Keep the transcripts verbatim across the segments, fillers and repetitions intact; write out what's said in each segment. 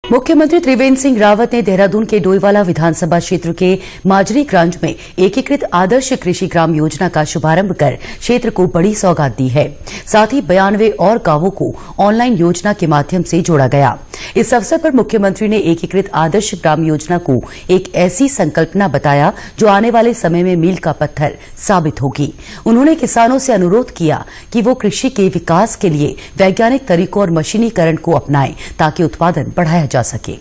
मुख्यमंत्री त्रिवेंद्र सिंह रावत ने देहरादून के डोईवाला विधानसभा क्षेत्र के माजरी ग्रांज में एकीकृत आदर्श कृषि ग्राम योजना का शुभारंभ कर क्षेत्र को बड़ी सौगात दी है। साथ ही बयानवे और गांवों को ऑनलाइन योजना के माध्यम से जोड़ा गया। इस अवसर पर मुख्यमंत्री ने एकीकृत आदर्श ग्राम योजना को एक ऐसी संकल्पना बताया जो आने वाले समय में मील का पत्थर साबित होगी। उन्होंने किसानों से अनुरोध किया कि वो कृषि के विकास के लिए वैज्ञानिक तरीकों और मशीनीकरण को अपनाएं ताकि उत्पादन बढ़ाया जा सके।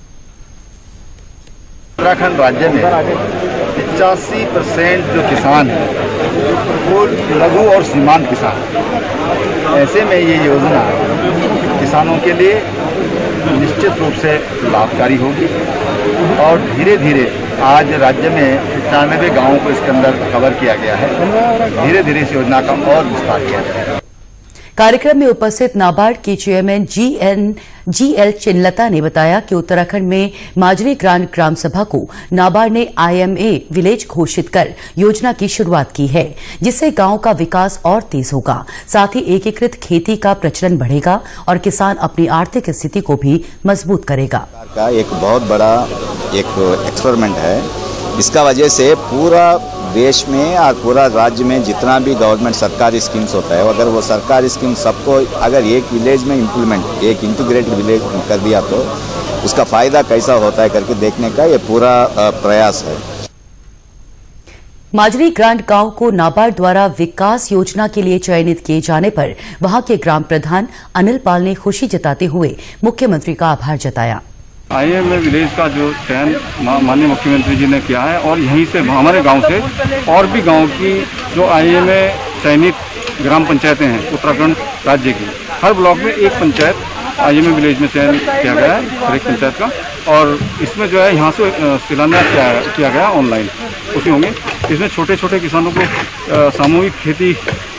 उत्तराखंड राज्य में पचासी परसेंट जो किसान हैं वो लघु और सीमांत किसान, ऐसे में ये योजना किसानों के लिए निश्चित रूप से लाभकारी होगी और धीरे धीरे आज राज्य में पचानवे गांवों को इसके अंदर कवर किया गया है। धीरे धीरे इस योजना का और विस्तार किया जाएगा। कार्यक्रम में उपस्थित नाबार्ड के chairman G N G L Chintala ने बताया कि उत्तराखंड में माजरी ग्रांड ग्राम सभा को नाबार्ड ने आई एम ए विलेज घोषित कर योजना की शुरुआत की है, जिससे गांव का विकास और तेज होगा। साथ ही एकीकृत खेती का प्रचलन बढ़ेगा और किसान अपनी आर्थिक स्थिति को भी मजबूत करेगा। का एक बहुत बड़ा एक एक्सपेरिमेंट है। इसका वजह से पूरा देश में और पूरा राज्य में जितना भी गवर्नमेंट सरकारी स्कीम्स होता है, अगर वो सरकारी स्कीम सबको अगर एक विलेज में इम्प्लीमेंट, एक इंटीग्रेटेड विलेज कर दिया तो उसका फायदा कैसा होता है करके देखने का ये पूरा प्रयास है। माजरी ग्रांड गांव को नाबार्ड द्वारा विकास योजना के लिए चयनित किए जाने पर वहां के ग्राम प्रधान अनिल पाल ने खुशी जताते हुए मुख्यमंत्री का आभार जताया। आई एम ए विलेज का जो चयन माननीय मुख्यमंत्री जी ने किया है और यहीं से हमारे गांव से और भी गांव की जो आई एम ए चयनित ग्राम पंचायतें हैं उत्तराखंड राज्य की, हर ब्लॉक में एक panchayat I M A village में चयन किया गया है हर एक पंचायत का, और इसमें जो है यहाँ से शिलान्यास किया, किया गया ऑनलाइन उसमें होंगे। इसमें छोटे छोटे किसानों को सामूहिक खेती